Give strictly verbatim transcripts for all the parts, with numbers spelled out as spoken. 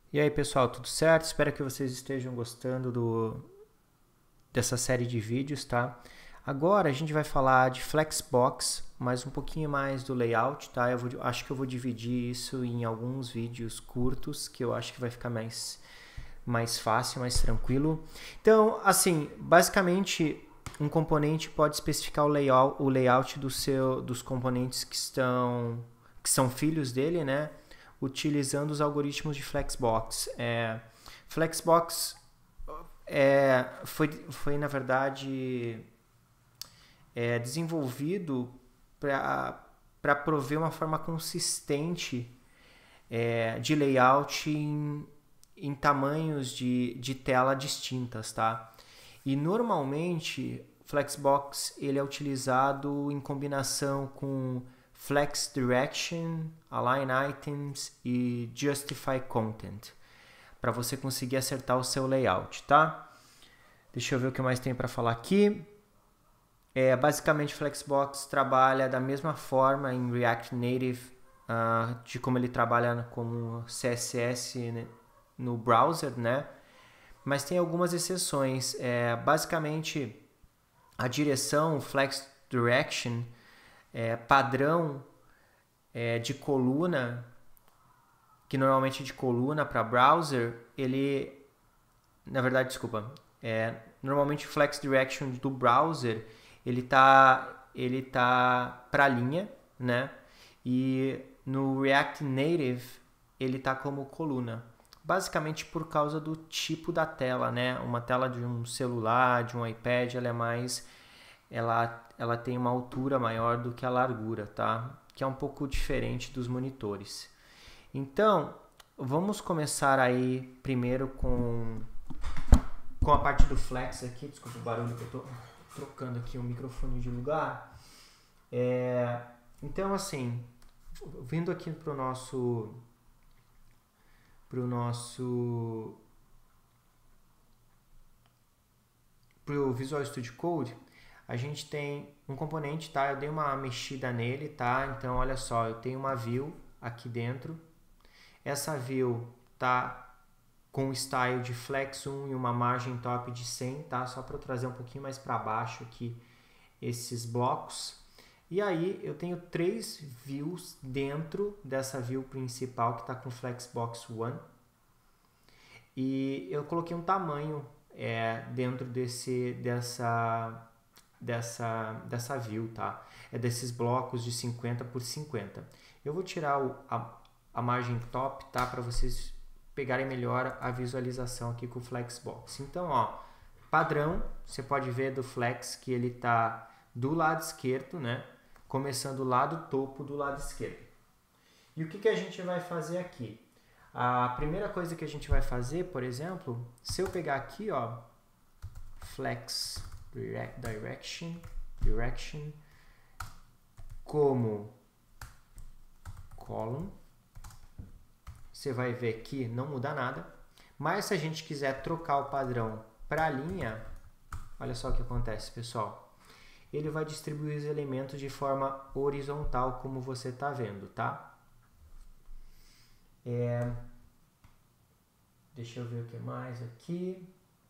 E aí pessoal, tudo certo? Espero que vocês estejam gostando do, dessa série de vídeos, tá? Agora a gente vai falar de Flexbox, mas um pouquinho mais do layout, tá? Eu vou, acho que eu vou dividir isso em alguns vídeos curtos, que eu acho que vai ficar mais, mais fácil, mais tranquilo. Então, assim, basicamente um componente pode especificar o layout, o layout do seu, dos componentes que, estão, que são filhos dele, né? Utilizando os algoritmos de Flexbox. É, Flexbox é, foi, foi, na verdade, é, desenvolvido para prover uma forma consistente é, de layout em, em tamanhos de, de tela distintas, tá? E normalmente Flexbox ele é utilizado em combinação com Flex Direction, Align Items e Justify Content, para você conseguir acertar o seu layout, tá? Deixa eu ver o que mais tem para falar aqui. É, basicamente, Flexbox trabalha da mesma forma em React Native, uh, de como ele trabalha como C S S no browser, né? Mas tem algumas exceções. É, basicamente, a direção Flex Direction é, padrão é, de coluna, que normalmente é de coluna para browser, ele, na verdade, desculpa, é, normalmente o Flex Direction do browser, ele tá, ele tá para linha, né? E no React Native, ele tá como coluna. Basicamente por causa do tipo da tela, né? Uma tela de um celular, de um iPad, ela é mais, ela, ela tem uma altura maior do que a largura, tá? Que é um pouco diferente dos monitores. Então, vamos começar aí primeiro com, com a parte do Flex aqui. Desculpa o barulho que eu tô trocando aqui o microfone de lugar. É, então, assim, vindo aqui pro nosso pro nosso pro Visual Studio Code, a gente tem um componente, tá? Eu dei uma mexida nele, tá? Então, olha só, eu tenho uma view aqui dentro. Essa view tá com o style de flex um e uma margem top de cem, tá? Só para eu trazer um pouquinho mais para baixo aqui esses blocos. E aí eu tenho três views dentro dessa view principal que está com Flexbox um. E eu coloquei um tamanho é, dentro desse, dessa, dessa, dessa view, tá? É desses blocos de cinquenta por cinquenta. Eu vou tirar o, a, a margem top, tá? Para vocês pegarem melhor a visualização aqui com o Flexbox. Então, ó, padrão, você pode ver do Flex que ele tá do lado esquerdo, né? Começando lá do topo do lado esquerdo. E o que, que a gente vai fazer aqui? A primeira coisa que a gente vai fazer, por exemplo, se eu pegar aqui, ó, Flex Direction, Direction como column, você vai ver que não muda nada. Mas se a gente quiser trocar o padrão para a linha, olha só o que acontece, pessoal. Ele vai distribuir os elementos de forma horizontal, como você está vendo, tá? É... Deixa eu ver o que mais aqui.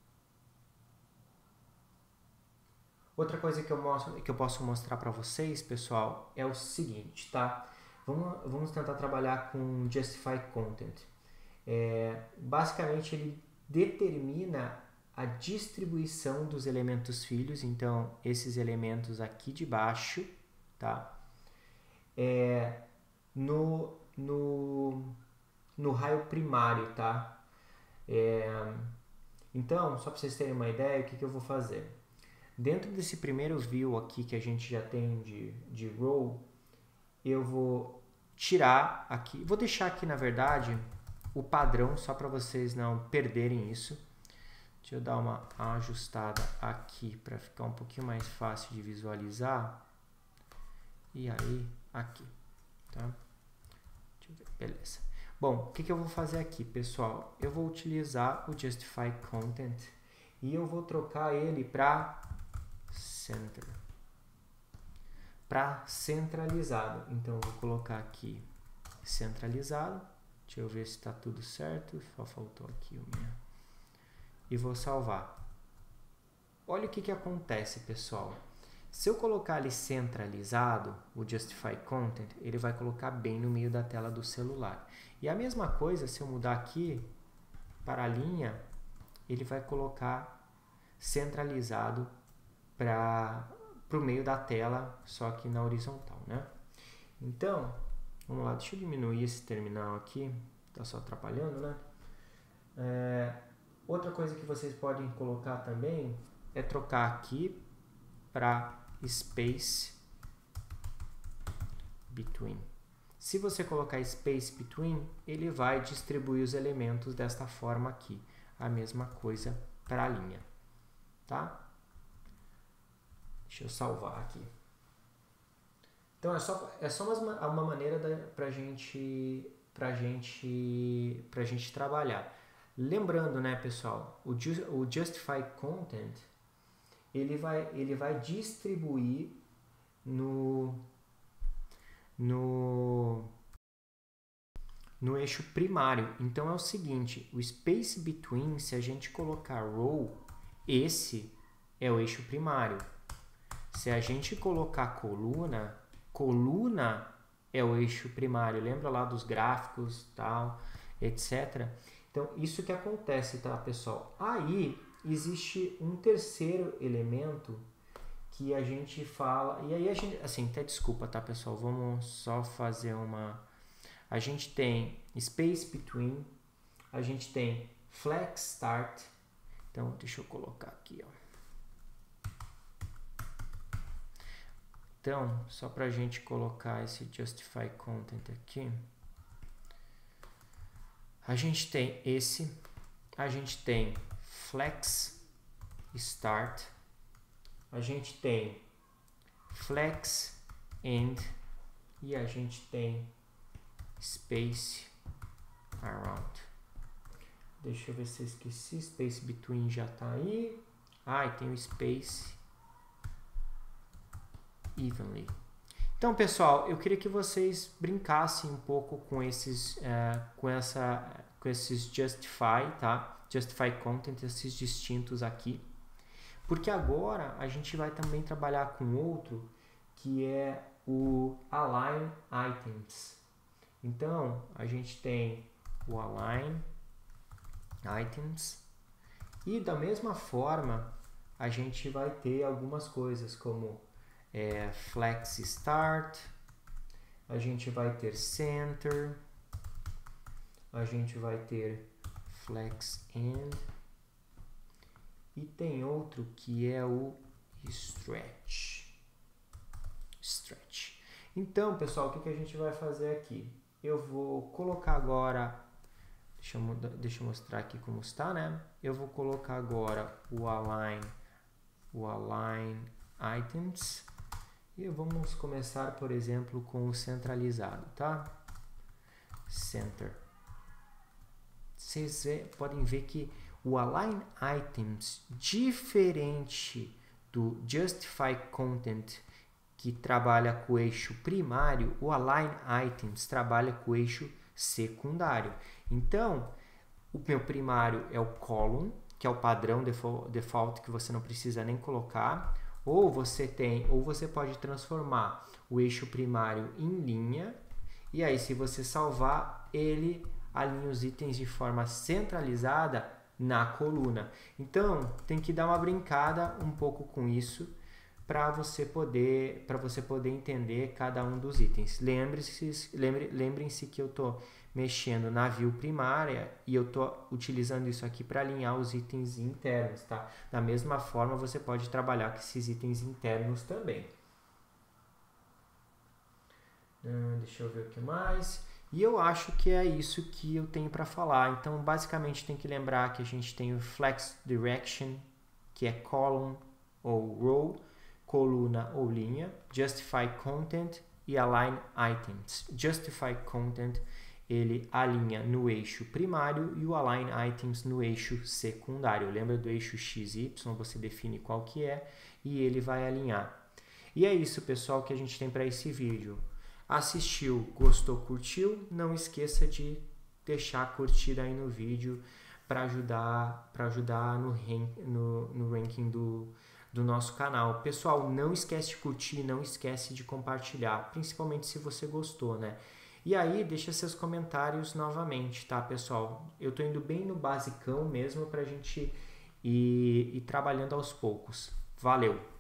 Outra coisa que eu, mostro, que eu posso mostrar para vocês, pessoal, é o seguinte, tá? Vamos, vamos tentar trabalhar com Justify Content. É, basicamente, ele determina a distribuição dos elementos filhos, então esses elementos aqui de baixo, tá? É, no, no, no raio primário, tá? É, então, só para vocês terem uma ideia, o que, que eu vou fazer? Dentro desse primeiro view aqui que a gente já tem de, de row, eu vou tirar aqui, vou deixar aqui na verdade o padrão só para vocês não perderem isso. Deixa eu dar uma ajustada aqui para ficar um pouquinho mais fácil de visualizar. E aí, aqui, tá? Deixa eu ver, beleza. Bom, o que, que eu vou fazer aqui, pessoal? Eu vou utilizar o Justify Content e eu vou trocar ele para Center, para centralizado. Então, eu vou colocar aqui centralizado. Deixa eu ver se está tudo certo. Só faltou aqui o meu. E vou salvar. Olha o que, que acontece, pessoal. Se eu colocar ali centralizado, o Justify Content, ele vai colocar bem no meio da tela do celular. E a mesma coisa, se eu mudar aqui para a linha, ele vai colocar centralizado para o meio da tela, só que na horizontal, né? Então, vamos lá, deixa eu diminuir esse terminal aqui, tá só atrapalhando, né? É, outra coisa que vocês podem colocar também é trocar aqui para space between. Se você colocar space between, ele vai distribuir os elementos desta forma aqui. A mesma coisa para a linha, tá? Deixa eu salvar aqui. Então é só, é só uma, uma maneira para gente, pra gente, pra gente trabalhar. Lembrando, né, pessoal, o, ju, o Justify Content ele vai, ele vai distribuir no, no, no eixo primário. Então é o seguinte, o space between, se a gente colocar row, esse é o eixo primário. Se a gente colocar coluna, coluna é o eixo primário. Lembra lá dos gráficos, tal, etcétera. Então, isso que acontece, tá, pessoal? Aí, existe um terceiro elemento que a gente fala... E aí, a gente... Assim, até desculpa, tá, pessoal? Vamos só fazer uma... A gente tem space between, a gente tem flex start. Então, deixa eu colocar aqui, ó. Então, só para a gente colocar esse Justify Content aqui, a gente tem esse, a gente tem Flex Start, a gente tem Flex End e a gente tem Space Around. Deixa eu ver se eu esqueci, Space Between já está aí. Ah, e tem o Space Evenly. Então, pessoal, eu queria que vocês brincassem um pouco com esses, uh, com essa, com esses Justify, tá? Justify Content, esses distintos aqui. Porque agora a gente vai também trabalhar com outro, que é o Align Items. Então, a gente tem o Align Items. E da mesma forma, a gente vai ter algumas coisas como É, Flex Start, a gente vai ter Center, a gente vai ter Flex End e tem outro que é o Stretch. Stretch. Então, pessoal, o que, que a gente vai fazer aqui? Eu vou colocar agora, deixa eu, deixa eu mostrar aqui como está, né? Eu vou colocar agora o Align, o Align Items. E vamos começar, por exemplo, com o centralizado, tá? Center. Vocês podem ver que o Align Items, diferente do Justify Content, que trabalha com o eixo primário, o Align Items trabalha com o eixo secundário. Então, o meu primário é o column, que é o padrão default que você não precisa nem colocar. Ou você tem, ou você pode transformar o eixo primário em linha, e aí se você salvar, ele alinha os itens de forma centralizada na coluna. Então, tem que dar uma brincada um pouco com isso para você poder, para você poder entender cada um dos itens. Lembre-se, lembre, lembrem-se que eu estou mexendo na view primária e eu estou utilizando isso aqui para alinhar os itens internos, tá? Da mesma forma, você pode trabalhar com esses itens internos também. Hum, deixa eu ver o que mais. E eu acho que é isso que eu tenho para falar. Então, basicamente, tem que lembrar que a gente tem o Flex Direction, que é column ou row, coluna ou linha, Justify Content e Align Items. Justify Content, ele alinha no eixo primário e o Align Items no eixo secundário. Lembra do eixo X Y, você define qual que é e ele vai alinhar. E é isso, pessoal, que a gente tem para esse vídeo. Assistiu, gostou, curtiu? Não esqueça de deixar a curtida aí no vídeo para ajudar, para ajudar no, no, no ranking do, do nosso canal. Pessoal, não esquece de curtir, não esquece de compartilhar, principalmente se você gostou, né? E aí, deixa seus comentários novamente, tá, pessoal? Eu tô indo bem no basicão mesmo pra gente ir, ir trabalhando aos poucos. Valeu!